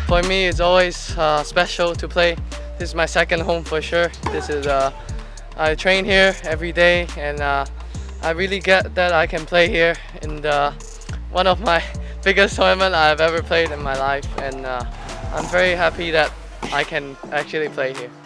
For me, it's always special to play. This is my second home for sure. This is I train here every day, and I really get that I can play here in one of my biggest tournament I've ever played in my life, and I'm very happy that I can actually play here.